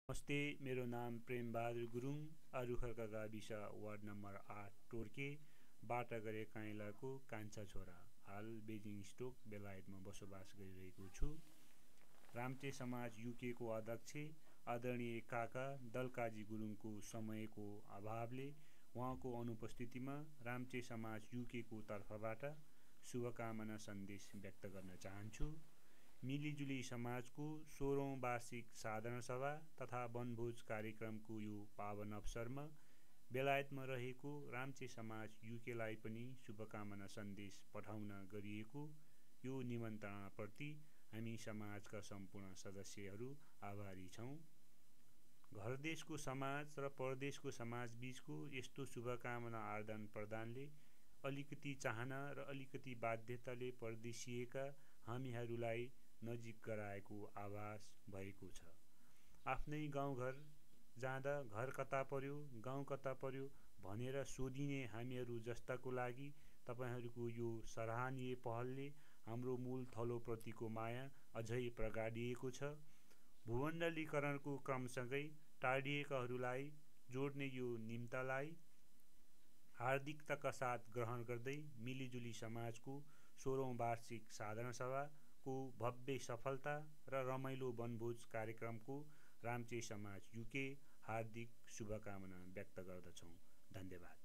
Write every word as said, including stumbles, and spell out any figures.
नमस्ते, मेरो नाम प्रेमबहादुर गुरुङ, आरुखर्का गाविस वार्ड नम्बर आठ टोर्के बाटा गरे काइलाको कान्छा छोरा। हाल बेजिङ स्टोक बेलायतमा बसोबास गरिरहेको छु। रामचे समाज युके को अध्यक्ष आदरणीय काका दलकाजी गुरुङको समयको अभावले उहाँको अनुपस्थितिमा रामचे समाज युके को तर्फबाट शुभकामना सन्देश व्यक्त गर्न चाहन्छु। मिलिजुली समाजको सोह्रौं वार्षिक साधारण सभा तथा वनभोज कार्यक्रमको यो पावन अवसरमा बेलायतमा रहेको रामचे समाज युकेलाई पनि शुभकामना सन्देश पठाउन गरिएको यो निमन्त्रणाप्रति हामी समाजका सम्पूर्ण सदस्यहरू आभारी छौँ। घर देशको समाज र परदेशको समाज बीचको यस्तो शुभकामना आदान प्रदानले अलिकति चाहना र अलिकति बाध्यताले परदेशिएका हामीहरूलाई नजिक गराएको आभास भएको छ। आफ्नै गाउँघर जाँदा घर कता पर्यो, गाउँ कता पर्यो भनेर सोधिने हामीहरू जस्ताको लागि तपाईहरूको यो सराहनीय पहलले हाम्रो मूल थलोप्रतिको माया अझै प्रगाडिएको छ। भूमण्डलीकरणको क्रमसँगै टाढिएकाहरूलाई जोड्ने यो निम्तालाई हार्दिकताका साथ ग्रहण गर्दै मिलिजुली समाजको सोह्रौं वार्षिक साधारण सभा को भव्य सफलता र रमाइलो वनभोज कार्यक्रमको रामचे समाज युके हार्दिक शुभकामना व्यक्त गर्दछौँ। धन्यवाद।